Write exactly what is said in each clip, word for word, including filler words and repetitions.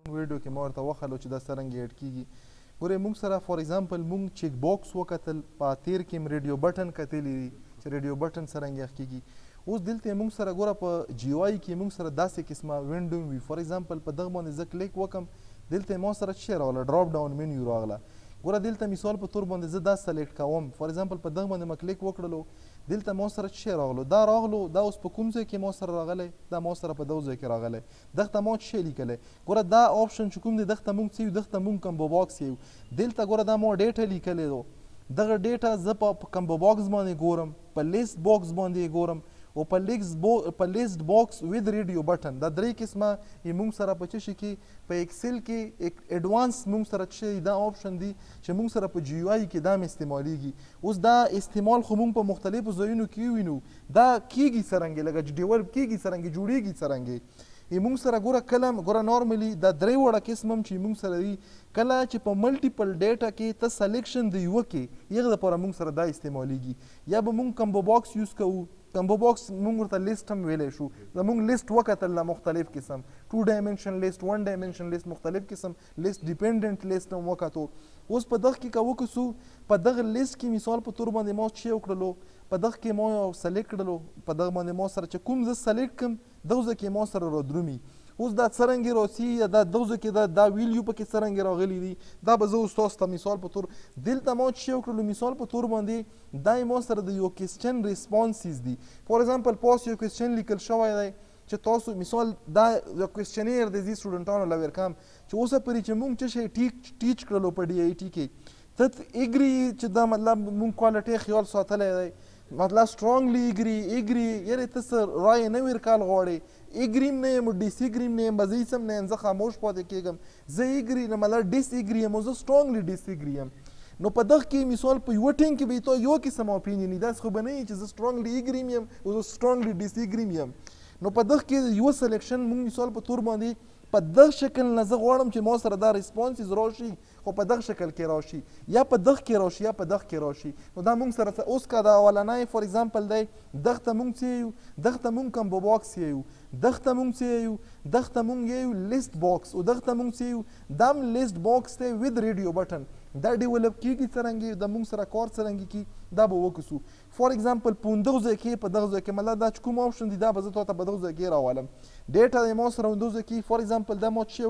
ویډیو کې ما ورته وښلو چې دا څرنګه ایډ کېږي. ګورئ موږ سره فار ایگزامپل موږ چیک باکس وکتل، په تیر کې م ریډیو بټن کتلی دي چې ریډیو بټن څرنګه یخ کېږي. اوس دلته موږ سره ګوره په جی او آی کې موږ سره داسې قسمه وینډو وي. فار ایگزامپل په دغه باندې زه کلیک وکم، دلته ما سره څه راغله، ډراپ ډاون منیو راغله. ګوره دلته مثال په تور باندې زه دا سلیکټ کوم، فار ایگزامپل په دغه باندې ما کلیک وکړلو، دلته ما سره څه راغلو، دا راغلو، دا اوس په کوم ځای کې ما سره راغلی، دا ما سره په دغه ځای کې راغلی. دغه ما څه لیکلی، ګوره دا آپشن چې کوم دی دغه موږ څه یو، دغه موږ کمبو باکس یو. دلته ګوره دا ما ډیټا لیکلی دو، دغه ډیټا زه په کمبو باکس باندې ګورم، په لیست باکس باندې ګورم او په لیست بو په لیست باکس وذ ریډیو بټن. دا درې قسمه یې موږ سره په څه شي کې، په ایکسل کې ایډوانس موږ سره څه دا آپشن دی چې موږ سره په جی او آی کې دا م استعمالیږي. اوس دا استعمال خو موږ په مختلفو ځایونو کې ووینو، دا کیږي څرنګه، لکه چې ډیولپ کیږي څرنګه، جوړیږي څرنګه. موږ سره ګوره کله ګوره نارملی دا درې وړه قسم هم چې موږ سره دي، کله چې په ملټیپل ډیټا کې ته سلیکشن د یوه کې یغه دپاره موږ سره دا استعمالیږي. یا به موږ کمبو باکس یوز کوو، کمبو باکس موږ ورته لیست هم ویلی شو، زموږ لیست وکتل دا مختلف قسم، ټو ډایمنشن لیست، ون ډایمنشن لیست، مختلف قسم لیست، ډیپینډنټ لیست هم وکتو. اوس په دغه کې که وکسو، په دغه لیست کې مثال په تور باندې ما څه وکړلو، په دغه کې ما یو سلیکټ کړلو، په دغه باندې ما سره چې کوم زه سلیکټ کړم دغه ځای کې ما سره رادرومي. اوس دا څرنګه راسي، یا دا دغه ځای کې دا دا ویلیو پکې څرنګه راغلی دي، دا به زه اوس تاسو ته مثال په تور دلته ما څه وکړلو، مثال په تور باندې دا ما سره د یو کوېسچن ریسپانسز دي. فار ایگزامپل پاس یو کوېسچن لیکل شوی دی چې تاسو مثال دا یو کوېسچنیر دی زی سټوډنټانو له ورکوم چې اوسه پورې چې موږ څه شی ټیک ټیچ کړلو په ډي آی ټي کې، ته ایګري چې دا مطلب موږ کوالټي خیال ساتلی دی، مطلب سټرانګلی ایګري ایګري یعنې ته څه رایې نه ورکول غواړې، ایګریم نه یم ډیس ایګریم نه یم، به زه هېڅ هم نه یم، زه خاموش پاتې کېږم، زه ایګري نه مطلب ډیس ایګري یم او زه سټرانګلی ډیس ایګري یم. نو په دغه کې مثال په یوه ټینګ کې به تا یو قسم اپینین وي، داسې خو به نه وي چې زه سټرانګلی ایګریم یم او زه سټرانګلی ډیس ایګریم یم. نو په دغه کې یوه سلیکشن موږ مثال په تور باندې په دغه شکل نه زه غواړم چې ما سره دا ریسپانسز راشي، خو په دغه شکل کې راشي، یا په دغه کې راشي یا په دغه کې راشي. نو دا موږ سره اوس که دا اولنی فار ایگزامپل دی، دغه ته موږ څه یو، دغه ته موږ کمبو باکس یو، دغه ته موږ څه یو، دغه ته موږ یو لیست باکس، او دغه ته موږ څه یو، دا هم لیست باکس دی وذ ریډیو بټن. دا ډیولپ کېږي څرنګه، د موږ سره کار څرنګه کي، دا به وکړو. فار ایگزامپل په همدغه ځای کې، په دغه ځای کې مطلب دا چې کوم آپشن دي دا به زه تا ته په دغه ځای کې راولم. ډیټا دی ما سره همدغه ځای کې، فار ایگزامپل دا ما څه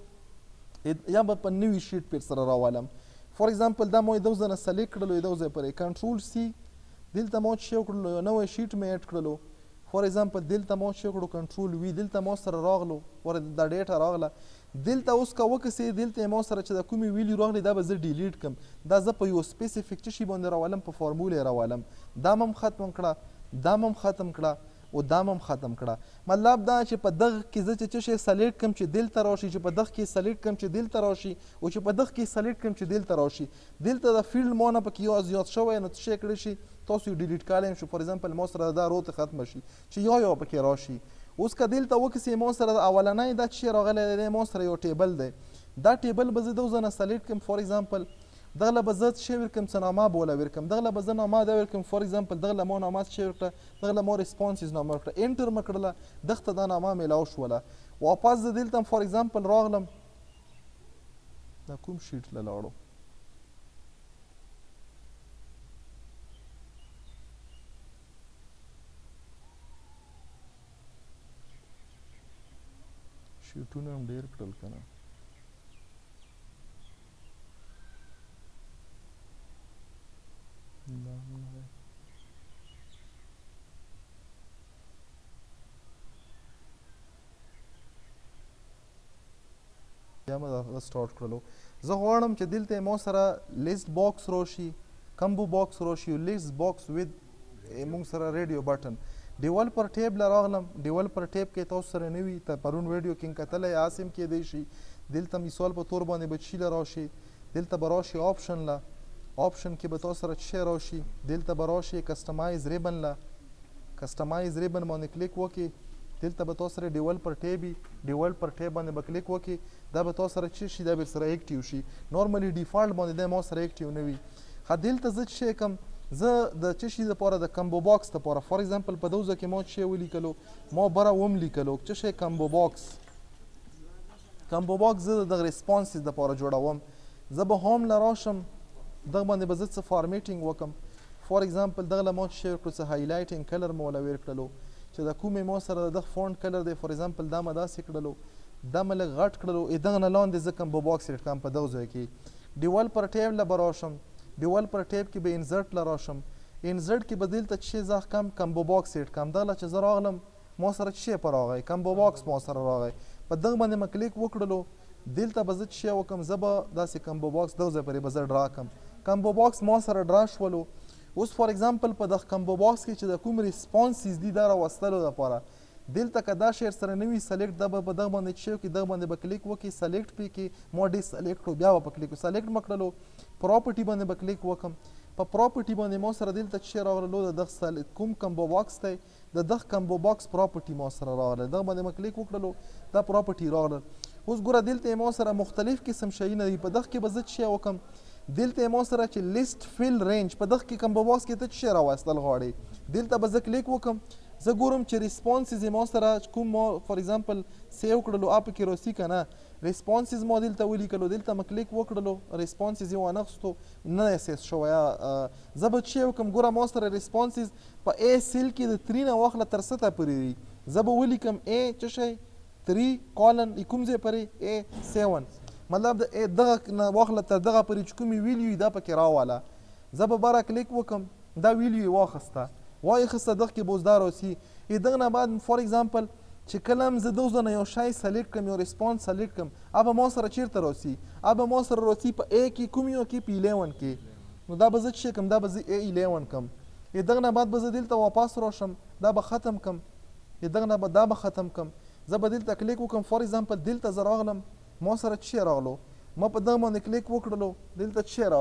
وکړلو، یا به په نوي شیټ پیر سره راولم. فار ایگزامپل دا ما دغه ځای نه سلیکټ کړلو، دغه ځای پورې کنټرول سی، دلته ما څه وکړلو، یو نوی شیټ مې اډ کړلو. فار ایگزامپل دلته ما څه وکړو، کنټرول وي، دلته ما سره راغلو، دا ډیټا راغله. دلته اوس که وکسې، دلته ما سره چې د کومې ویلیو راغلی دا به زه ډیلیټ کړم، دا زه په یو سپیسیفیک څه شي باندې راولم، په فارمول یې راولم. دا هم ختم کړه، دا هم ختم کړه او دا هم ختم کړه. مطلب دا چې په دغه کې زه چې څه شی سلیکټ کړم چې دلته راشي، چې په دغه کې سلیکټ کړم چې دلته راشي، او چې په دغه کې سلیکټ کړم چې دلته راشي. دلته د فیلډ ما نه پکې یو زیات شوی، نو څه شی کړی شي، تاسو یې ډیلیټ کولی شو. فار ایگزامپل ما سره دا رو ته ختمه شي چې یا یا پکې راشي. اوس که دلته وکسې، ما سره اولنی دا چې راغلی دی، ما سره یو ټیبل دی، دا ټیبل به زه دغه ځای نه سلیکټ کړم. فار ایگزامپل دغه له به زه څه شی ورکړم، څه نامه به وله ورکړم، دغه له به زه نامه دا ورکړم. فار ایگزامپل دغه له ما نامه څه شی ورکړه، دغه له ما ریسپانسز نامه ورکړه، انټر مې کړله، دغه ته دا نامه میلاو شوله. واپس زه دلته فار ایگزامپل راغلم، دا کوم شیټ له لاړو، شیټونه هم ډېر کړل که نه. یا مې دا سټارټ کړلو. زه غواړم چې دلته ما سره لیست باکس راشي، کمبو باکس راشي، لیست باکس وذ موږ سره ریډیو بټن. ډیولپر ټیب له راغلم، ډیولپر ټیب کې تاسو سره نه وي، ته پرون ویډیو کې کتلی آسم کېدی شي. دلته مثال په تور باندې به چی له راشي، دلته به راشي آپشن له، آپشن کې به تاسو سره څه راشي، دلته به راشي کسټمایز ریبن له، کسټمایز ریبن باندې کلیک وکړي، دلته به تاسو سره ډیولپر ټیب وي، ډیولپر ټیب باندې به کلیک وکړي، دا به تاسو سره څه شي، دا به سره ایکټیو شي. نورمالي ډیفالټ باندې دا ما سره ایکټیو نه وي. ښه دلته زه څه کوم، زه د څه شي دپاره، د کمبو باکس دپاره فار ایگزامپل په دغه ځای کې ما څه شی ولیکلو، ما بره وم لیکلو څه شی کمبو باکس. کمبو باکس زه د ریسپانسز دپاره جوړوم. زه به هوم له راشم دغه باندې به زه څه فارمیټینګ وکړم. فار ایگزامپل دغه له ما چې شی وکړو څه هایلایټینګ کلر مو وله ویر کړلو چې د کومې ما سره د دغه فونټ کلر دی فار ایگزامپل دا مې داسې کړلو دا مې لږ غټ کړلو دغه نه لاندې زه کمبو باکس ایډ کړم په دغه ځای کې. ډیولپر ټیب له به راشم. ډیولپر ټیب کې به انزرټ له راشم. انزرټ کې به دلته چې شی زه کم کمبو باکس ایډ کړم. دغه چې زه راغلم ما سره چې شی په راغی کمبو باکس ما سره راغی. په دغه باندې مې کلیک وکړلو دلته به زه چې شی وکړم زه به داسې کمبو باکس دغه ځای پورې به زه ډرا کړم. کمبو باکس ما سره ډرا شولو. اوس فار ایگزامپل په دغه کمبو باکس کې چې د کوم ریسپانسز دي دا راوستلو دپاره دلته که دا شی سره نه وي سلیکټ دا به په دغه باندې چې شی وکړي دغه باندې به کلیک وکړي سلیکټ پې کې ما ډي سلیکټ کړو بیا به په کلیک سلیکټ مې کړلو پراپرټي باندې به کلیک وکړم. په پراپرټي باندې ما سره دلته چې شی راغللو د دغه کوم کمبو باکس دی د دغه کمبو باکس پراپرټي ما سره راغله دغه باندې ما کلیک وکړلو دا پراپرټي راغله. اوس ګوره دلته ما سره مختلف قسم شیونه دي په دغه کې به زه چې شی وکړم دلته ما سره چې لیست فیل رینج په دغه کې کمبو باکس کې ته څه شی راوستل غواړې دلته به زه کلیک وکړم زه ګورم چې ریسپانسز ما سره کوم ما فار ایگزامپل سیو کړلو اپ کې روسي که نه ریسپانسز ما دلته ولیکلو دلته مې کلیک وکړلو ریسپانسز یې وانخستو نه اسیس شوی زه به څه شی وکړم ګوره ما سره ریسپانسز په ای سیل کې د تري نه واخله تر سته پورې دي زه به ولیکم ای څه شی تري کالن کوم ځای پورې ای سیون مطلب د دغه نه واخله تر دغه پورې چې کومې ویلیو دا پکې راواله زه به بره کلیک وکړم دا ویلیو یې واخیسته واخیسته دغه کې به اوس دا راسي دغه نه بعد فار ایگزامپل چې کله هم زه دغه نه یو شی سلیکټ کړم یو ریسپانس سلیکټ کړم هغه به ما سره چیرته راسي هغه به ما سره راسي په ای کې کوم یو کې په الیون کې نو دا به زه چې کوم دا به زه ای الیون کړم دغه نه بعد به زه دلته واپس راشم دا به ختم کړم دغه نه بعد دا به ختم کړم زه به دلته کلیک وکړم فار ایگزامپل دلته زه راغلم ما سره څه شی راغلو ما په دغه باندې کلیک وکړلو دلته څه شی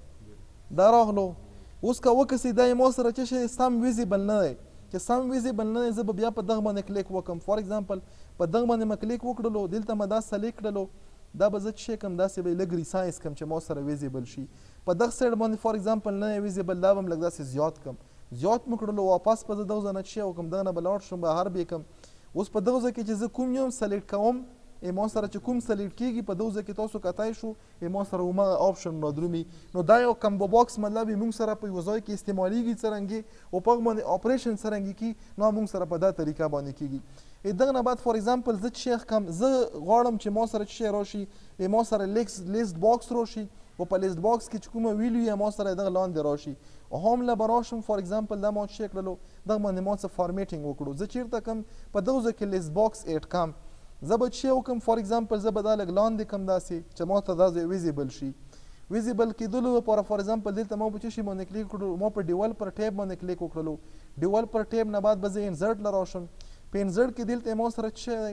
راغی دا راغلو اوس که وکسي دا ما سره څه شی سم ویزیبل نه دی چې سم ویزیبل نه دی زه به بیا په دغه باندې کلیک وکړم فار ایگزامپل په دغه باندې مې کلیک وکړلو دلته مې دا سلیکټ کړلو دا به زه څه شی کړم داسې به یې لږ ریسایز کړم چې ما سره ویزیبل شي په دغه سایډ باندې فار ایگزامپل نه دی ویزیبل دا به م لږ داسې زیات کړم زیات مې کړلو واپس به زه دغه ځای نه څه شی وکړم دغه نه به لاړ شم بهر به یې کړم اوس په دغه ځای کې چې زه کوم یم سلیکټ کوم ما سره چې کوم سلیکټ کېږي په دغه ځای کې تاسو کتای شو ما سره همغه آپشن رادرومي نو دا یو کمبو باکس مطلب موږ سره په یو ځای کې استعمالیږي څرنګې او په هغه باندې اپریشن څرنګه کي نو موږ سره په دا طریقه باندې کېږي دغه نه بعد فار ایگزامپل زه چې شی کم زه غواړم چې ما سره چې شی راشي ما سره لیست باکس راشي او په لیست باکس کې چې کومه ویلیو یې ما سره دغه لاندې راشي هوم له به راشم فار ایگزامپل دا ما چې کړلو دغه باندې ما څه فارمیټینګ وکړو زه چیرته کم په دغه ځای کې لیست باکس ایډ کم زه به چې وکړم فار ایگزامپل زه به دا لږ لاندې کړم داسې چې ما ته دا ځای ویزیبل شي ویزیبل کېدلو لپاره فار ایگزامپل دلته ما په څه شي باندې کلیک کړو ما په ډیولپر ټیب باندې کلیک وکړلو ډیولپر ټیب نه بعد به زه انزرټ له راشم په انزرټ کې دلته ما سره څه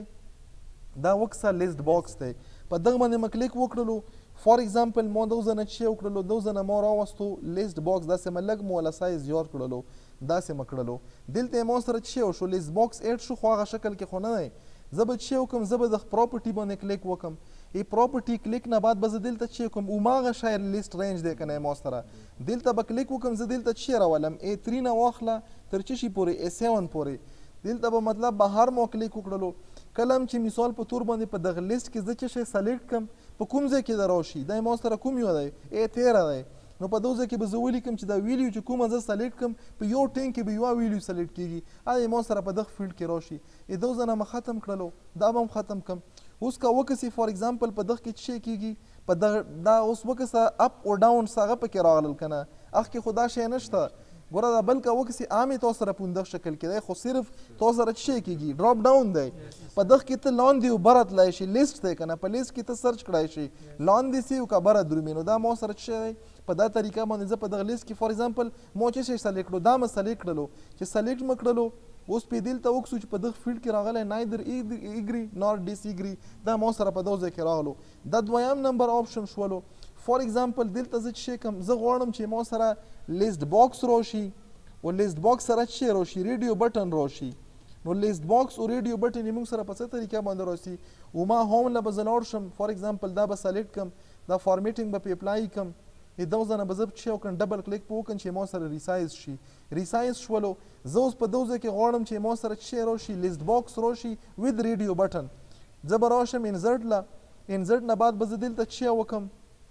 دی دا وکسه لیست باکس دی په دغه باندې ما کلیک وکړلو فار ایگزامپل ما دغه ځای نه څه وکړلو دغه ځای نه ما راوستو لیست باکس داسې ما لږ مو وله سایز زیات کړلو داسې مه کړلو دلته ما سره څه وشو لیست باکس ایډ شو خو هغه شکل کې خو نه دی زه به چې وکړم زه به د پراپرټي باندې کلیک وکړم ای پراپرټي کلیک نه بعد به زه دلته چې وکړم هماغه شاید لیست رینج دی که نه ما سره دلته به کلیک وکړم زه دلته چې راولم ای تري نه واخله تر څه شي پورې ای سیون پورې دلته به مطلب بهر مو کلیک وکړلو کله هم چې مثال په تور باندې په دغه لیست کې زه چې شی سلیکټ کړم په کوم ځای کې د راشي دا ما سره کوم یو دی ای تیره دی نو په دغه ځای کې به زه ولیکم چې دا ویلیو چې کومه زه سلیکټ کړم په یو ټینګ کې به یوه ویلیو سلیکټ کېږي هغه ما سره په دغه فیلډ کې راشي دغه ځای نه مې ختم کړلو دا به هم ختم کړم اوس که وکسي فار ایگزامپل په دغه کې څه شی کېږي په دغه دا اوس وکسه اپ او ډاون څه هغه پکې راغلل که نه هغه کې خو دا شی نشته ګوره دا بل که وکسي عامې تا سره په همدغه شکل کې دی خو صرف تا سره څه شی کېږي ډراپ ډاون دی په دغه کې ته لاندې او بره تللی شي لیست دی که نه په لیست کې ته سرچ کړی شي لاندې سي او که بره درومي نو دا ما سره څه شی دی په دا طریقه باندې زه په دغه لیست کې فار ایگزامپل ما چې شی سلیکټ کړو دا مې سلیکټ کړلو چې سلیکټ مې کړلو اوس پې دلته وکسو چې په دغه فیلډ کې راغلی نایدر ایګري نار ډیس ایګري دا ما سره په دغه ځای کې راغلو دا دویم نمبر آپشن شولو فار ایگزامپل دلته زه چې شی کوم زه غواړم چې ما سره لیست باکس راشي او لیست باکس سره څه شی راشي ریډیو بټن راشي نو لیست باکس او ریډیو بټن یې موږ سره په څه طریقه باندې راشي او ما هوم له به زه لاړ شم فار ایگزامپل دا به سلیکټ کړم دا فارمیټینګ به پې اپلای کړم دغه ځای نه به زه چې وکړم ډبل کلیک په وکړم چې ما سره ریسایز شي ریسایز شولو زه اوس په دغه ځای کې غواړم چې ما سره څه شی راشي لیست باکس راشي وید ریډیو بټن زه به راشم انزرټ له ان زد نه بعد به زه دلته څه شی وکړم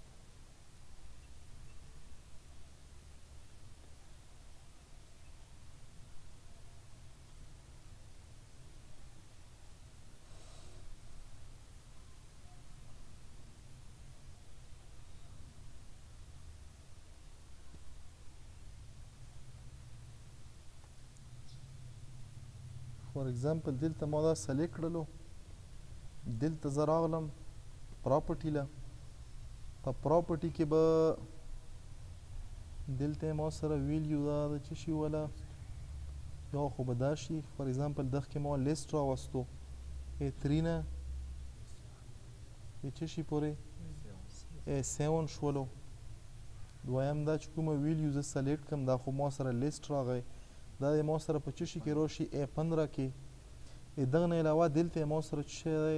فور ایگزامپل دلته ما دا سلیکټ کړلو دلته زه راغلم پراپرټي له په پراپرټي کې به دلته ما سره ویلیو دا د څه شي وله یا خو به دا شي فور ایگزامپل دغه کې ما لیست راوستو ای تھری نه ای څه شي پورې ای سیون شولو دویم دا چې کومه ویلیو زه سلیکټ کړم دا خو ما سره لیست راغی دا د ما سره په څه شي کې راشي ای پندره کې دغه نه علاوه دلته ما سره څه شی دی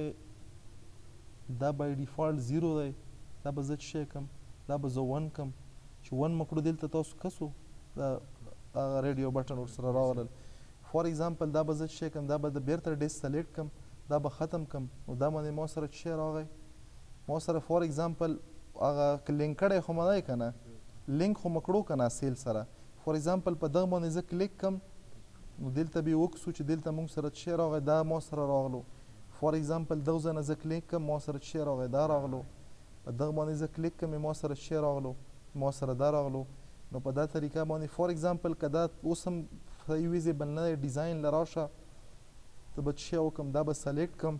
دا بای ډیفالټ زیرو دی دا به زه څه شی کړم دا به زه ون کړم چې ون مې کړو دلته تاسو کسو دا هغه ریډیو بټن ورسره راولل فور ایگزامپل دا به زه څه شی کړم دا به د بیرته ډیسک سلیکټ کړم دا به ختم کړم نو دا باندې ما سره څه شی راغی ما سره فور ایگزامپل هغه لینک کړی خو مې دی که نه لینک خو مې کړو که نه سیل سره فور ایگزامپل په دغه باندې زه کلیک کړم نو دلته بیا وکسو چې دلته موږ سره څه شی راغی دا ما سره راغلو فور ایگزامپل دغه ځای نه زه کلیک کړم ما سره څه شی راغی دا راغلو په دغه باندې زه کلیک کړم ما سره څه شی راغلو ما سره دا راغلو نو په دا طریقه باندې فور ایگزامپل که دا اوس هم صحیح ویزیبل نه دی ډیزاین له راشه ته به څه شی وکړم دا به سلیکټ کړم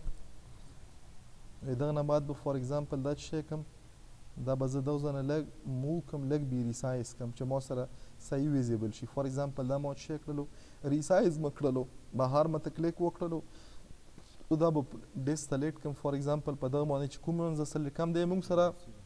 دغه نه بعد به فور ایگزامپل دا څه شی کړم دا به زه دغه ځای نه لږ موو کړم لږ بې ریسایز کړم چې ما سره صحیح ویزیبل شي فور ایگزامپل دا ما څه شی کړلو ریسایز مې کړلو بهر مې ته کلیک وکړلو دا به ډیسک سلیکټ کړم فور ایگزامپل په دغه باندې چې کوم زه سلیکټ کړم دی موږ سره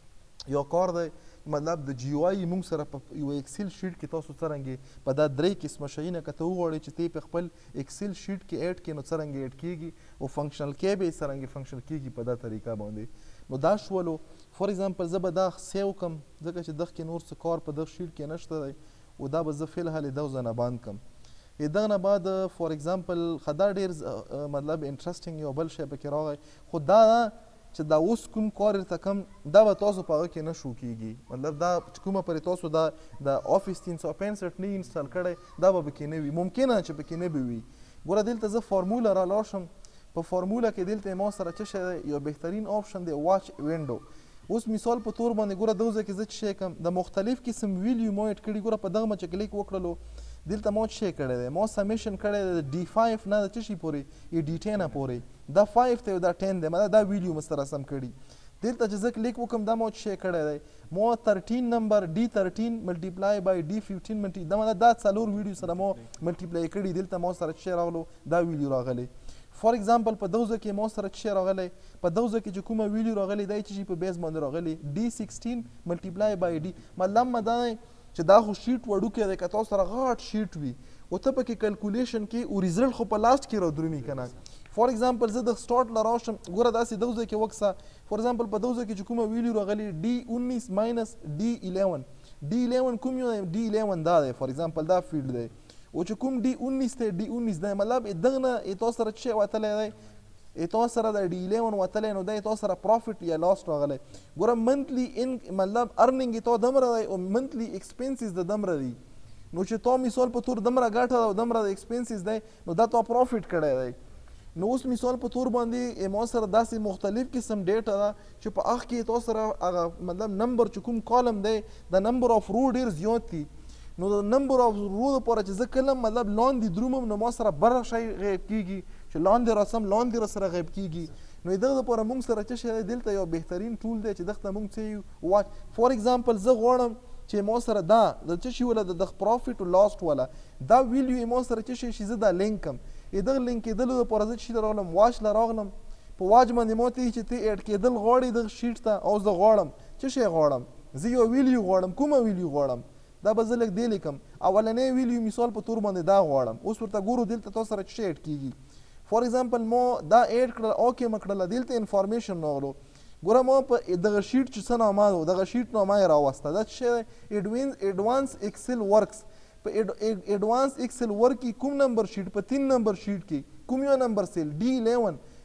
یو کار دی مطلب د جی او آی موږ سره په یو ایکسل شیټ کې تاسو څرنګه په دا درې قسمه شیونه که ته وغواړې چې ته په خپل ایکسل شیټ کې ایډ کړې نو څرنګه ایډ کېږي او فنکشنل کې به څرنګه فنکشنل کېږي په دا طریقه باندې نو دا شولو فور ایگزامپل زه به دا سیو کړم ځکه چې دغه کې نور څه کار په دغه شیټ کې نشته دی او دا به زه فی الحال دغه ځای نه بند کړم دغه نه بعد فور ایگزامپل خو دا ډېر مطلب انټرسټینګ یو بل شی پکې راغی خو دا چې دا اوس کوم کار درته کوم دا به تاسو په هغه کې نه شو کېږي مطلب دا چې کومه پرې تاسو دا د آفیس تین سوه پنځه نه انسټال کړی دا به پکې نه وي ممکنه چې پکې نه به وي ګوره دلته زه فارموله را لاړ شم په فارموله کې دلته ما سره څه شی دی یو بهترین آپشن دی واچ وینډو اوس مثال په تور باندې ګوره دغه ځای کې زه څه شی کوم د مختلف قسم ویلیو ما ایډ کړي ګوره په دغه مې چې کلیک وکړلو دلته ما څه شی کړی دی ما سمیشن کړی دی د ډي فایو نه د څه شي پورې یا ډي ټینه پورې دا فایو ته دا ټین دی مطلب دا ویډیو مې سره سم کړي دلته چې زه کلیک وکړم دا ما څه شی کړی دی ما تھرټین نمبر ډي تھرټین ملټیپلای بای ډي ففټین ملټي دا مطلب دا څلور ویډیو سره ما ملټیپلای کړي دلته ما سره څه شی راغلو دا ویډیو راغلی فور ایگزامپل په دغه ځای کې ما سره څه شی راغلی په دغه ځای کې چې کومه ویډیو راغلی دی چې په بیس باندې راغلی ډي سکسټین ملټیپلای بای ډي مطلب مې دا دی چې دا خو شیټ وړوکی دی که تاسو سره غټ شیټ وي او ته پکې کیلکولیشن کې او ریزلټ خو په لاست کې رادرومي که نه فور ایگزامپل زه د سټارټ له راشم ګوره داسې دغه ځای کې وکسه فور ایگزامپل په دغه ځای کې چې کومه ویډیو راغلي ډي انیس ماینس ډي الیون ډي الیون کوم یو دی ډي الیون دا دی فور ایگزامپل دا فیلډ دی او چې کوم ډي انیس دی ډي انیس دی مطلب دغه نه تاسو سره څه شی وتلی دی تاسو سره د ډي الیون وتلی نو دی تاسو سره پروفیټ یا لاس راغلی ګوره منتلی ان مطلب ارننګ یې تا دومره دی او منتلی ایکسپنسز د دومره دي نو چې تا مثال په تور دومره ګټه ده او دومره د ایکسپنسز دی نو دا تا پروفیټ کړی دی نو اوس مثال په تور باندې ما سره داسې مختلف قسم ډیټا ده چې په هغه کې تاسو سره هغه مطلب نمبر چې کوم کالم دی د نمبر آف رو ډېر زیات دي نو د نمبر آف رو دپاره چې زه کله مطلب لاندې درومم نو ما سره بره شی غیب کېږي چې لاندې راسم لاندې را سره غیب کېږي نو دغه دپاره موږ سره څه شی دی دلته یو بهترین ټول دی چې دغه ته موږ څه یو واچ فور ایگزامپل زه غواړم چې ما سره دا د څه شي ولا د دغه پروفیټ او لاست ولا دا ویلیو یې ما سره څه شي چې زه دا لینک کم دغه لینک کېدلو دپاره زه چې راغلم واچ له راغلم په واچ باندې ما ته چې ته ایډ کېدل غواړې دغه شیټ ته او زه غواړم څه شی غواړم زه یو ویلیو غواړم کومه ویلیو غواړم دا به زه لږ دی لیکم اولنی ویلیو مثال په تور باندې دا غواړم اوس ورته ګورو دلته تاسو سره څه شی ایډ کېږي فور ایگزامپل ما دا ایډ کړل اوکې مې کړله دلته انفارمیشن راغلو ګوره ما په دغه شیټ چې څه نامه و دغه شیټ نامه یې راوسته دا څه شی دی ایډوانس ایکسل ورکس په ایډوانس ایکسل ورک کې کوم نمبر شیټ په تین نمبر شیټ کې کوم یو نمبر سیل ډي الیون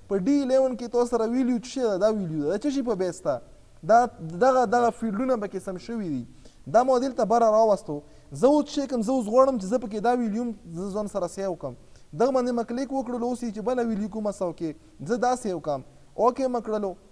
په ډي الیون کې تو سره ویلیو څه شی ده دا ویلیو ده څه شي په بیس ده دا دغه دغه فیلډونه پکې سم شوي دي دا ما دلته بره راوستو زه اوس څه کوم زه اوس غواړم چې زه پکې دا ویلیوم زه ځان سره سیو کړم دغه باندې مې کلیک وکړلو اوس چې بله ویلیو کومه سو کې زه دا سیو کړم اوکې مې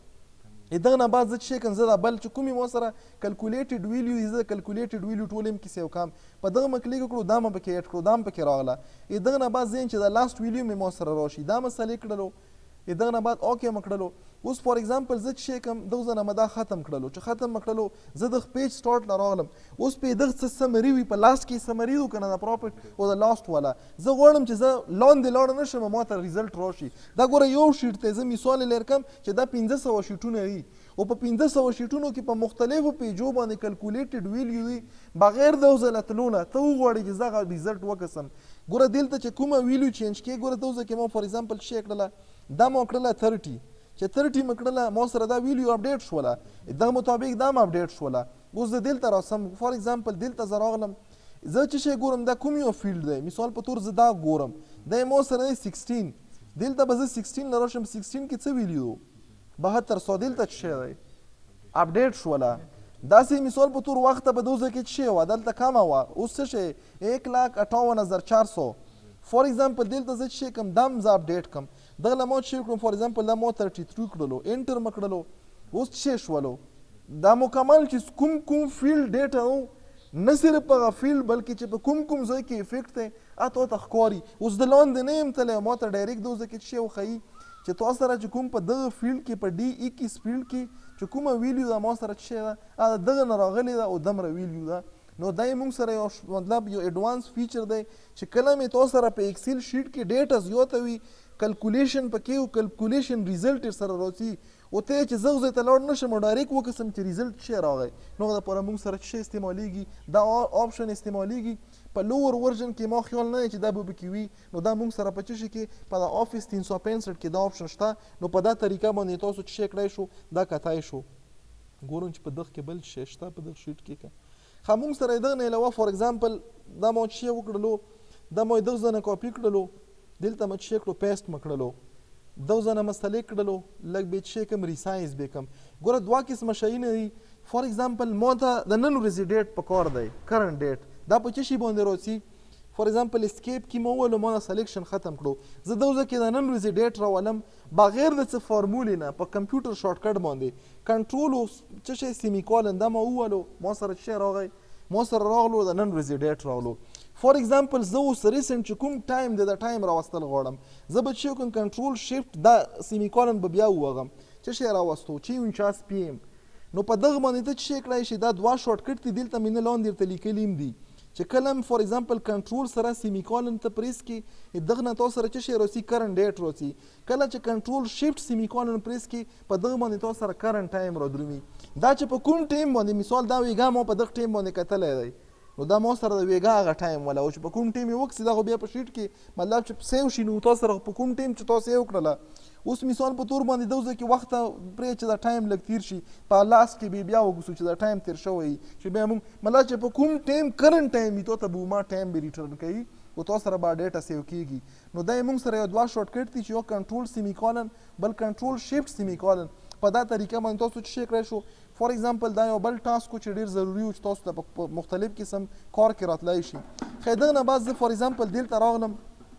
کړلو دغه نه بعد زه څه کوم زه دا بل چې کومې مو سره کلکولیټډ ویلیو دي زه کلکولیټډ ویلیو ټول هم کې سیو کړم په دغه مې کلیک وکړو دا مې پکې اډ کړو دا مې پکې راغله دغه نه بعد زه چې دا لاست ویلیو مې مو سره راشي دا مې سلیکټ کړلو دغه نه بعد اوکې مې کړلو اوس فار ایگزامپل زه چې کوم دغه ځنه مې دا ختم کړلو چې ختم مې کړلو زه د پیج سټارټ نه راغلم اوس پې دغه څه سمري وي په لاست کې سمري و که نه د پراپرټ او د لاست والا زه غواړم چې زه لاندې لاړه نه شم ما ته ریزلټ راشي دا ګوره یو شیټ دی زه مثال یې لرکم چې دا پنځه سوه شیټونه وي او په پنځه سوه شیټونو کې په مختلفو پیجو باندې کلکولیټډ ویلیو وي بغیر د ځله تلونه ته وغواړې چې زه هغه ریزلټ وکسم ګوره دلته چې کومه ویلیو چینج کې ګوره ته کې ما فار ایگزامپل شی کړله دا مو کړله تھرټي چې تھرټي مې کړله ما سره دا ویلیو اپډیټ شوله دغه مطابق دا م اپډیټ شوله اوس زه دلته راسم فار ایگزامپل دلته زه راغلم زه چې شی ګورم دا کوم یو فیلډ دی مثال په طور زه دا ګورم دا ما سره دی سکسټین دلته به زه سکسټین له راشم سکسټین کې څه ویلیو بهتر سو دلته څه شی دی اپډیټ شوله داسې مثال په طور وخت به دوزه کې څه شی وه دلته کمه وه اوس څه شی ایک لاک اټاون هزار چار سو فار ایگزامپل دلته زه چې کوم دا م زه اپډیټ کړم دغه له ما چې کړم فار ایگزامپل دا ما تھرټي تھری کړلو انټر مې کړلو اوس څه شولو دا مکمل چې کوم کوم فیلډ ډیټا و نه صرف په هغه فیلډ بلکې چې په کوم کوم ځای کې افیکټ دی هغه ته ښکاري اوس د لاندې نه یم تللی ما ته ډایرکټ دغه ځای کې څه شی وښیي چې تاسو سره چې کوم په دغه فیلډ کې په ډي اکیس فیلډ کې چې کومه ویلیو ده ما سره څه شی ده هغه دغه نه راغلې ده او دومره ویلیو ده نو دا یې موږ سره یو مطلب یو ایډوانس فیچر دی چې کله مې تاسو سره په ایکسل شیټ کې ډیټا زیاته وي کلکولیشن پکې او کلکولیشن ریزلټ سره راځي او ته چې زه ځای ته لاړ نه شم ډایرکټ وکسم چې ریزلټ څه راغی نو هغه دپاره موږ سره څه استعمالیږي دا آپشن استعمالیږي په لوور ورژن کې ما خیال نه چې دا به پکې وي نو دا موږ سره په څه شي کې په د آفس تین سوه پنځه کې دا آپشن شته نو په دا طریقه باندې تاسو څه کړی شو دا کتای شو ګورم چې په دغه کې بل شی شته په دغه شیټ کې خو موږ سره دغه نه علاوه فار ایگزامپل دا مو چې وکړلو دا مو دغه ځنه کاپي کړلو دلته مې چې کړلو پیسټ مې کړلو دغه ځنه مې سلیکټ کړلو لږ به چې کوم ریسایز به کوم ګوره دوه قسمه شیونه دي فار ایگزامپل ما ته د نن ورځې ډیټ په کار دی کرنټ ډیټ دا په څه شي باندې راځي فار ایگزامپل اسکیپ کې مو ولو ما سلیکشن ختم کړو زه دغه کې د نن ورځې ډیټ راولم بغیر د څه فارمولې نه په کمپیوټر شارټ کټ باندې کنټرول څه شی سیمی کولن دا ما وولو ما سره څه راغی ما سره راغلو د نن ورځې ډیټ راغلو فار ایگزامپل زه اوس ریسنټ چې کوم ټایم دی د ټایم راوستل غواړم زه به چې کوم کنټرول شیفټ دا سیمی کولن به بیا ووغم څه شی راوستو چې انچاس پی ام نو په دغه باندې ته څه کړای شي دا دوه شارټ کټ دي دلته مې نه لاندې درته لیکلي هم دي چې کله هم فار ایگزامپل کنټرول سره سیمی کولن ته پریس کړي دغه نه تاسو سره څه شی راسي کرنټ ډیټ راسي کله چې کنټرول شیفټ سیمی کولن پریس کړي په دغه باندې تاسو سره کرنټ ټایم رادرومي دا چې په کوم ټایم باندې مثال دا ویګا مو په دغه ټایم باندې کتلی دی نو دا ما سره د ویګا هغه ټایم ولا او چې په کوم ټایم یې وکړي دا خو بیا په شیټ کې مطلب چې سیو شي نو تاسو سره په کوم ټایم چې تاسو یې وکړله اوس مثال په تور باندې دغه کې وخت پرې چې دا ټایم لږ تیر شي په لاس کې بیا وګورو چې دا ټایم تیر شوی چې بیا موږ مطلب چې په کوم ټایم کرنټ ټایم وي ته به ما ټایم به ریټرن کوي او تاسو سره به ډیټا سیو کیږي نو دا موږ سره یو دوه شارټ کټ دي چې یو کنټرول سیمی کولن بل کنټرول شیفټ سیمی کولن په دا طریقه باندې تاسو څه کړئ شو فار ایگزامپل دا یو بل ټاسک چې ډیر ضروری و چې تاسو ته په مختلف قسم کار کې راتلی شي خو دغه نه بعد زه فار ایگزامپل دلته راغلم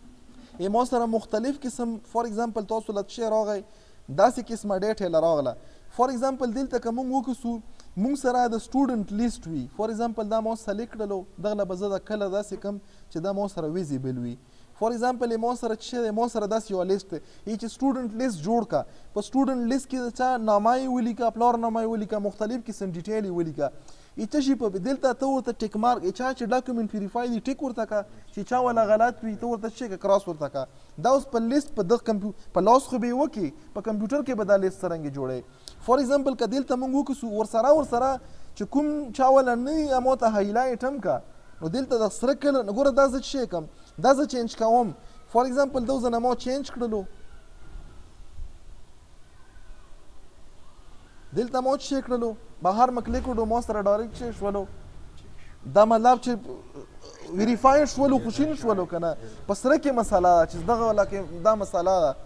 ما سره مختلف قسم فار ایگزامپل تاسو له څه راغی داسې قسمه ډیټا یې راغله فار ایگزامپل دلته که موږ وکړو موږ سره د سټوډنټ لیست وي فار ایگزامپل دا ما سلیکټ کړلو دغه به زه د کله داسې کوم چې دا ما سره ویزیبل وي فار ایگزامپل ما سره چې ما سره داسې یو لیست دی چې سټوډنټ لیست جوړ کا په سټوډنټ لیست کې د چا نامه یې ولیکه پلار نامه یې ولیکه مختلف قسم ډیټیل یې ولیکه ای شي په دلته ته ورته ټیک مارک چا چې ډاکومنټ ویریفای دی ټیک ورته کا چې چا ولا غلط وي ته ورته چې کراس ورته کا دا اوس په لیست په دغه کمپیوټر په لاس خو به وکی په کمپیوټر کې به دا لیست څنګه جوړي فار ایگزامپل که دلته موږ وکړو ورسره ورسره چې کوم چا ولا نه مو ته هایلایټ هم کا نو دلته د سره کله ګوره دا زه چې کوم دا زه چینج کوم فار ایگزامپل دا زه ما چینج کړلو دلته ما چې کړلو بهر مې کلیک کړو ما سره ډایرکټ چې شولو دا مطلب چې ویریفای شولو خوشین شولو که نه په سره کې مسله ده چې دغه لکه دا مسله ده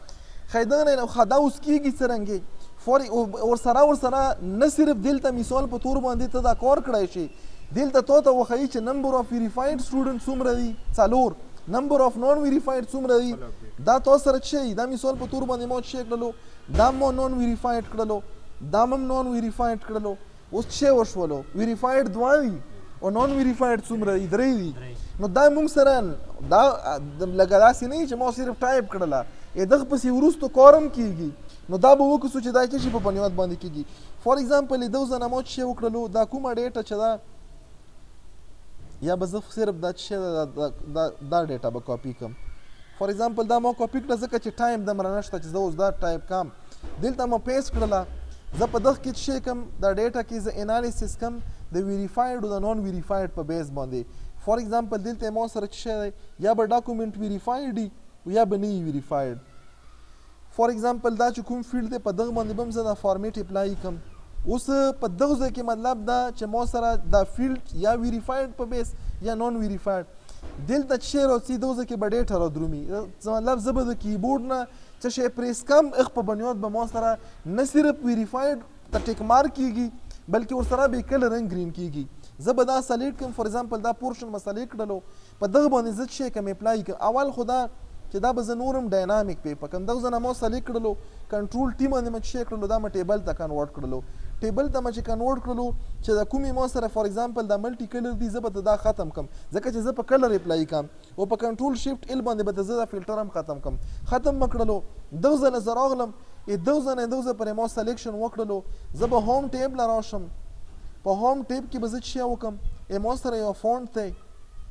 ښایي دغه نه ښه دا اوس کېږي څرنګې فور ورسره ورسره نه صرف دلته مثال په تور باندې ته دا کار کړی شي دلته تا ته وښیي چې نمبر آف ویریفاید سټوډنټ څومره دي څلور نمبر آف نان ویریفاید څومره دي دا تا سره څه دا مثال په تور باندې ما څه کړلو دا ما نان ویریفاید کړلو دا هم نان ویریفاید کړلو اوس څه وشولو ویریفاید دوه دي او نان ویریفاید څومره دي درې دي نو دا موږ سره دا لکه داسې نه چې ما صرف ټایپ کړله دغه پسې وروستو کارم کېږي نو دا به وکړو چې دا څه شي په بنیاد باندې کېږي فار ایگزامپل د اوس نه ما څه وکړلو دا کومه ډیټا چې دا یا به زه صرف دا څه دا دا ډیټا به کاپي کړم فار ایگزامپل دا ما کاپي کړه ځکه چې ټایم دومره نشته چې زه اوس دا ټایپ کړم دلته ما پیسټ کړله زه په دغه کې څه کوم دا ډیټا کې زه انالیسس کوم د ویریفاید او د نان ویریفاید په بیس باندې فار ایگزامپل دلته ما سره څه دی یا به ډاکومنټ ویریفاید وي یا به نه وي ویریفاید فار ایگزامپل دا چې کوم فیلډ دی په دغه باندې به هم زه دا فارمیټ اپلای کړم اوس په دغه ځای کې مطلب دا چې ما سره دا فیلډ یا ویریفاید په بیس یا نان ویریفاید دلته چې راځي دغه ځای کې به ډیټا رادرومي مطلب زه به د کیبورډ نه څه شی پریس کم اخ په بنیاد به ما سره نه صرف ویریفاید ته ټیک مارک کیږي بلکې ورسره به کلر رنګ گرین کیږي زه به دا سلیکټ کوم فار ایگزامپل دا پورشن به سلیکټ کړلو په دغه باندې زه څه کوم اپلای کوم اول خو دا چې دا به زه نورم ډاینامیک پی په کوم دغه ځای نه ما سلیکټ کړلو کنټرول ټي باندې مې څه کړلو دا مې ټیبل ته کنورټ کړلو ټیبل ته مې چې کنورټ کړلو چې دا کومې ما سره فار ایگزامپل دا ملټي کلر دي زه به دا ختم کم ځکه چې زه په کلر اپلای کوم او په کنټرول شیفټ ال باندې به زه دا فلټر هم ختم کم ختم مې کړلو دغه ځای نه زه راغلم دغه ځای نه دغه ځای پورې ما سلیکشن وکړلو زه به هوم ټیب له راشم په هوم ټیب کې به زه څه وکړم ما سره یو فونټ دی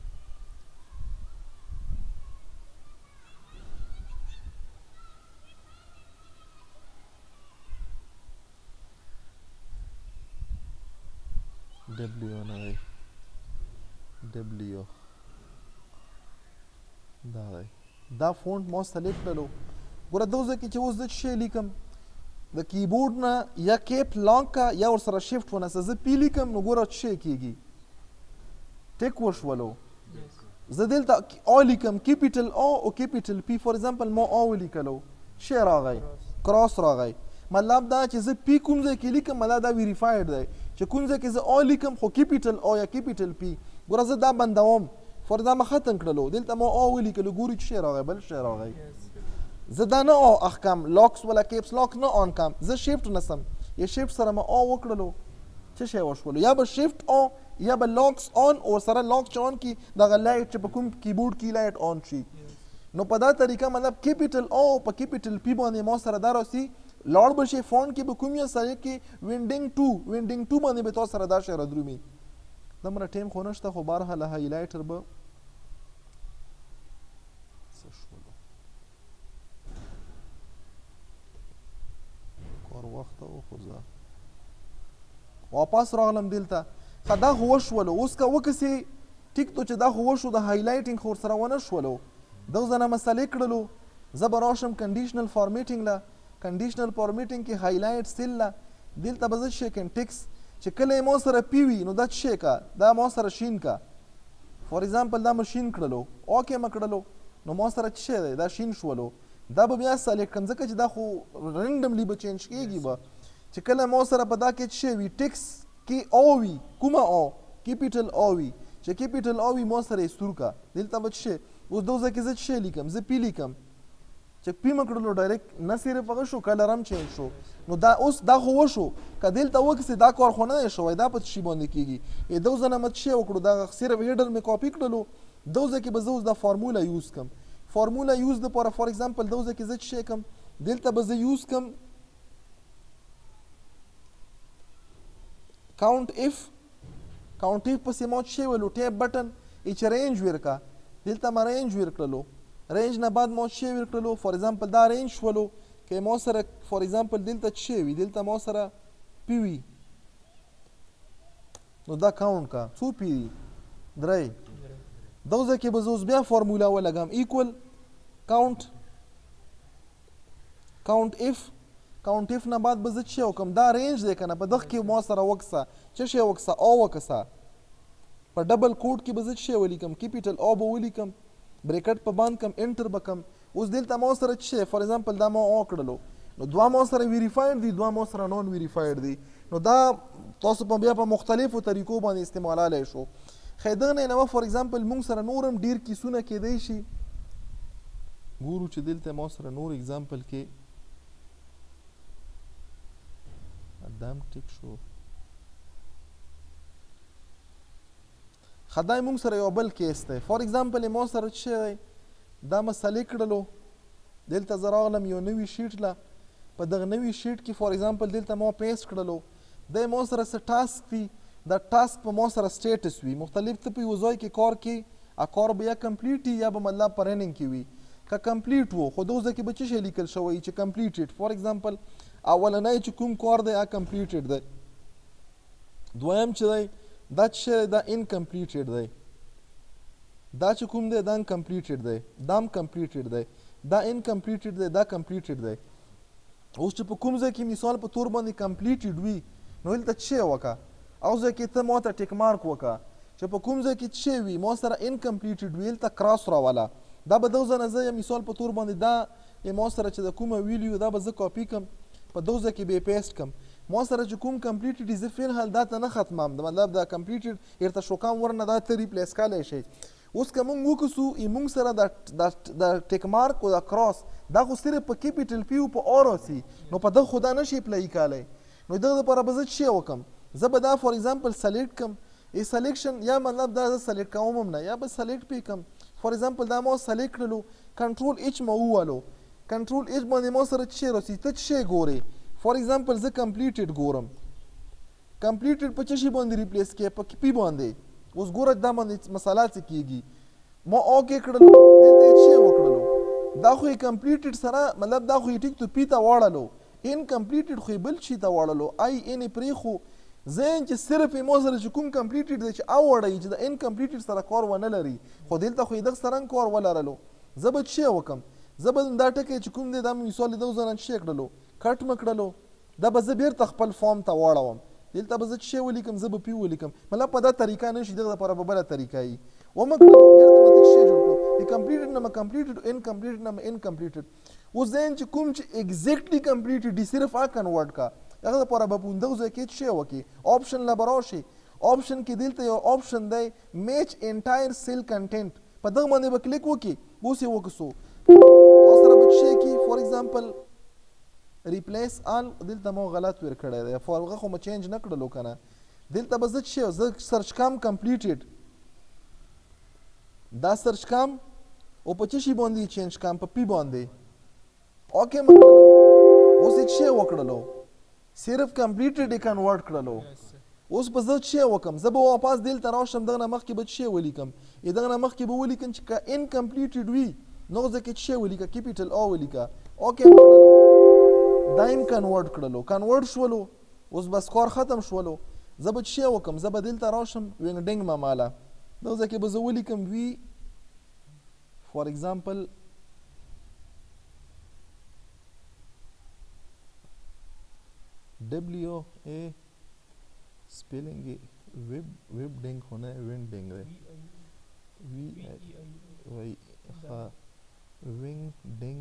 W نه دی W دا دی دا فونټ ما سلیکټ کړلو ګوره دغه ځای کې چې اوس زه څه لیکم د کیبورډ نه یا کیپ لاک کا یا ورسره شیفټ ونیسه زه پی لیکم نو ګوره څه کېږي ټیک وشولو زه دلته او لیکم کیپیټل او او کیپیټل پی فار ایگزامپل ما او ولیکلو څه راغی کراس راغی مطلب دا چې زه پی کوم ځای کې لیکم مطلب دا ویریفاید دی چې کوم ځای کې زه او لیکم خو کیپیټل او یا کیپیټل پی ګوره زه دا بندوم فار دا ما ختم کړلو دلته ما او ولیکلو ګوري څه راغی بل څه راغی زه دا نه او احکام لاکس ولا کیپس لاک نه آن کم زه شیفټ نسم یا شیفټ سره ما او وکړلو څه شی وشولو یا به شیفټ او یا به لاکس آن او سره لاک چون کی دغه لایټ چې په کوم کیبورډ کې لایټ آن شي نو په دا طریقه مطلب کیپیټل او په کیپیټل پی باندې ما سره دا راسي لاړ به شي فونټ کې به کوم یو سره کې وینډینګ ټو وینډینګ ټو باندې به تاسو سره دا شی رادرومي دومره ټایم خو نشته خو بهرحال هایلایټر به څه شولو کار وخت او خو زه واپس راغلم دلته ښه دا خو وشولو اوس که وکسې ټیک تو چې دا خو وشو د هایلایټینګ خو ورسره ونه شولو دغه ځای نه مسلې کړلو زه به راشم کنډیشنل فارمیټینګ له کنډیشنل فارمیټینګ کې هایلایټ سیل له دلته به زه څه کوم ټیکس چې کله یې ما سره پی وي نو دا څه کا دا ما سره شین کا فار ایگزامپل دا مې شین کړلو اوکې مې کړلو نو ما سره څه دی دا شین شولو دا به بیا سلیکټ کړم ځکه چې دا خو رینډملی به چینج کېږي به چې کله ما سره په دا کې څه وي ټیکس کې او وي کومه او کیپیټل او وي چې کیپیټل او وي ما سره یې سور کا دلته به څه اوس دغه ځای کې زه څه لیکم زه پی لیکم چې پی مې کړلو ډایرکټ نه صرف هغه شو کلر هم چینج شو نو دا اوس دا خو وشو که دلته وکړسې دا کار خو نه دی شوی دا په څه شي باندې کېږي دغه ځای نه مې څه وکړو دا صرف هیډر مې کاپي کړلو دغه ځای کې به زه اوس دا فارموله یوز کړم فارموله یوز دپاره فار ایگزامپل دغه ځای کې زه څه کړم دلته به زه یوز کړم کاونټ اف کاونټ اف پسې ما څه ویلو ټیپ بټن چې رینج ورکا دلته ما رینج ور کړلو رینج نه بعد ما څه ور کړلو فار ایگزامپل دا رینج شولو که ما سره فار ایگزامپل دلته څه وي دلته ما سره پی وي نو دا کاونټ کا څو پی دي درې دغه ځای کې به زه اوس بیا فارموله ولګم ایکول کاونټ کاونټ اف کاونټ اف نه بعد به زه څه وکړم دا رینج دی که نه په دغه کې ما سره وکسه څه شی وکسه او وکسه په ډبل کوډ کې به زه څه ولیکم کیپیټل او به ولیکم بریکټ په باندې کم انټر به کم اوس دلته ما سره څه فار ایگزامپل دا ما او کړلو نو دوه ما سره ویریفاید دي دوه ما سره نون ویریفاید دي نو دا تاسو په بیا په مختلفو طریقو باندې استعمالولای شو خو دغه نه علاوه فار ایگزامپل موږ سره نور هم ډیر کیسونه کېدای شي ګورو چې دلته ما سره نور ایگزامپل کې دام ټیک شو خدای موږ سره یو بل کیس دی فار ایگزامپل ما سره څه دی دا مسلې کړلو دلته زه راغلم یو نوي شیټ له په دغه نوي شیټ کې فار ایگزامپل دلته ما پیسټ کړلو دی ما سره څه ټاسک دي دا ټاسک په ما سره سټیټس وي مختلف ته په یو ځای کې کار کې ا کار به یا کمپلیټ یا به مطلب په رننګ کې وي که کمپلیټ وو خو دوزه کې به څه شی لیکل شوی چې کمپلیټډ فار ایگزامپل اولنی چې کوم کار دی ا کمپلیټډ دی دویم چې دی دا چې دا انکمپلیټډ دی دا چې کوم دی دا انکمپلیټډ دی دا هم کمپلیټډ دی دا انکمپلیټډ دی دا کمپلیټډ دی اوس چې په کوم ځای کې مثال په تور باندې کمپلیټډ وي نو هلته څه وکړه او ځای کې ته ما ته ټیک مارک وکړه چې په کوم ځای کې څه وي ما سره انکمپلیټډ وي هلته کراس راوله دا به دغه ځای نه زه مثال په تور باندې دا ما سره چې د کومه ویلیو دا به زه کاپي کړم په دغه ځای کې به یې پیسټ کړم ما سره چې کوم کمپلیټډ زه فی الحال دا ته نه ختمم د مطلب دا کمپلیټډ ارته شوکام ورنه دا ته ریپلیس کولی شي اوس که موږ وکړو موږ سره د ټیک مارک او د کراس دا خو صرف په کیپیټل پی او په او راسي نو په دغه خو دا نشي اپلای کولی نو دغه دپاره به زه څه وکړم زه به دا فار ایگزامپل سلیکټ کړم ای سلیکشن یا مطلب دا زه سلیکټ کوم هم نه یا به سلیکټ پې کړم فار ایگزامپل دا ما سلیکټ کړلو کنټرول ایچ ما ووالو کنټرول ایچ باندې ما سره څه راسي ته څه ګورې فار ایگزامپل زه کمپلیټډ ګورم کمپلیټډ په څه شي باندې ریپلیس کړې په پی باندې اوس ګوره دا باندې مساله څه کېږي ما اوکې کړلو دلته یې څه وکړلو دا خو یې کمپلیټډ سره مطلب دا خو یې ټیک تو پی ته واړلو انکمپلیټډ خو یې بل شي ته واړلو آی ان یې پرېښو ذهن چې صرف یې ما سره چې کوم کمپلیټډ دی چې اوړی چې د انکمپلیټډ سره کار ونه لري خو دلته خو یې دغه سره کار ولرلو زه به څه وکړم زه به دا ټکی چې کوم دی دا مثال دغه ځای نه څه کړلو کټ مه کړلو دا به زه بیرته خپل فارم ته واړوم دلته به زه څه ولیکم زه به پی ولیکم مطلب په دا طریقه نه شي دغه لپاره به بله طریقه وي ومه کړلو بیرته به څه جوړ کړو د کمپلیټډ نه مه کمپلیټډ انکمپلیټډ نه مه انکمپلیټډ اوس ذهن چې کوم چې ایګزیکټلي کمپلیټډ دي صرف هغه کنورټ کا هغه دپاره به په همدغه ځای کې څه وکړي آپشن له به راشي آپشن کې دلته یو آپشن دی میچ انټایر سیل کنټینټ په دغه باندې به کلیک وکړي اوس یې وکړو تاسو سره به څه کړي فار ایگزامپل ریپلیس آل دلته مو غلط ور کړی دی فور هغه خو مو چینج نه کړلو که نه دلته به زه څه زه سرچ کم کمپلیټډ دا سرچ کم او په څه شي باندې چینج کم په پی باندې اوکې مه کړلو اوس یې څه وکړلو صرف کمپلیټډ یې کنورټ کړلو اوس به زه څه وکړم زه به واپس دلته راشم دغه نه مخکې به څه ولیکم یا دغه نه مخکې به ولیکم چې که انکمپلیټډ وي نو ځکه کې څه ولیکه کیپیټل او ولیکه اوکې مه کړلو دا هم کنورټ کړلو کنورټ شولو اوس بس کار ختم شولو زه به څه وکړم زه به دلته راشم وینګ ما ماله دغه ځای کې به زه ولیکم وي فار ایگزامپل ڈبلیو اے spelling web wedding होना है wing ding है वी वाई हाँ विंग डिंग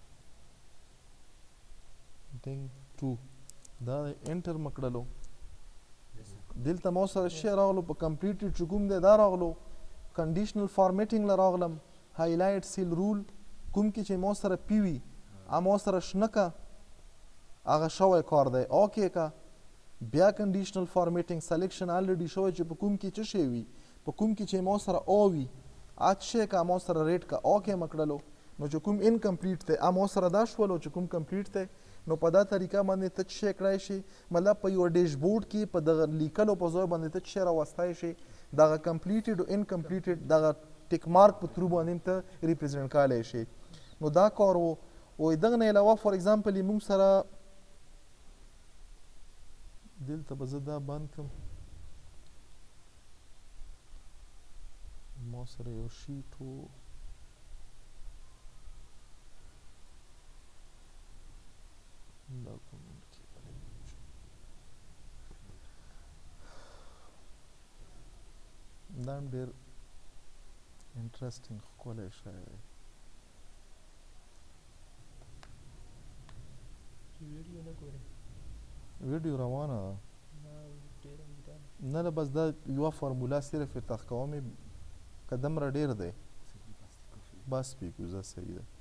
डिंग टू دا انټر مکړلو دلته مو سره شی راغلو په کمپلیټډ چې کوم دی دا راغلو کنډیشنل فارمیټینګ له راغلم هایلایټ سیل رول کوم کې چې مو سره پی وي ا مو سره شنکه هغه شوی کار دی اوکې کا بیا کنډیشنل فارمیټینګ سلیکشن الریډي شوی چې په کوم کې څه شی وي په کوم کې چې مو سره او وي ا څه کا مو سره ریټ کا اوکې مکړلو نو چې کوم انکمپلیټ دی ا مو سره دا شولو چې کوم کمپلیټ دی نو په دا طریقه باندې ته څه کړای شي مطلب په یو ډیشبورډ کې په دغه لیکلو په ځای باندې ته څه راوستای شي دغه کمپلیټډ او انکمپلیټډ دغه ټیک مارک په ترو باندې ته ریپرزینټ کولای شي نو دا کار وو او دغه نه علاوه فار ایگزامپل موږ سره دلته به زه دا بند کړم ما سره یو شیټ و دا کومنټ کې دا هم ډېر انټرسټینګ ښکلی شی دی ویډیو نه ګورې؟ ویډیو روانه ده نه ډېره اوږده ده. نه نه بس دا یوه فارموله صرف ارتاق کومې که دومره ډېر دی بس پې کوزه صحیح ده